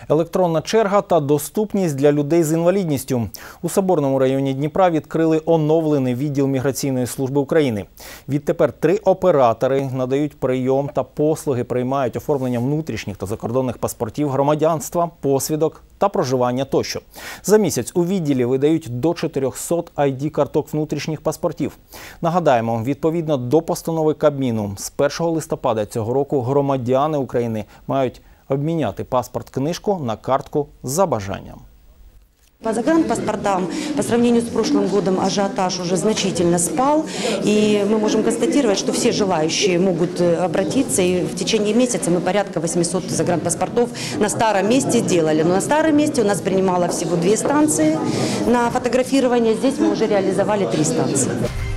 електронна черга та доступність для людей з інвалідністю. У Соборному районі Дніпра відкрили оновлений відділ Міграційної служби України. Відтепер 3 оператори надають прийом та послуги, приймають оформлення внутрішніх та закордонних паспортів, громадянства, посвідок та проживання тощо. За місяць у відділі видають до 400 ID-карток внутрішніх паспортів. Нагадаємо, відповідно до постанови Кабміну, з 1 листопада цього року громадяни України мають обміняти паспорт-книжку на картку за бажанням. По загранпаспортам, по сравнению с прошлым годом, ажиотаж уже значительно спал, и мы можем констатировать, что все желающие могут обратиться, и в течение месяца мы порядка 800 загранпаспортов на старом месте сделали. Но на старом месте у нас принимало всего 2 станции на фотографирование, здесь мы уже реализовали 3 станции.